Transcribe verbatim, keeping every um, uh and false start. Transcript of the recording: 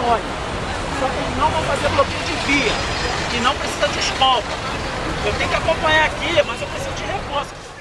pode. Só que eles não vão fazer bloqueio de via, que não precisa de escolta. Eu tenho que acompanhar aqui, mas eu preciso de reforço.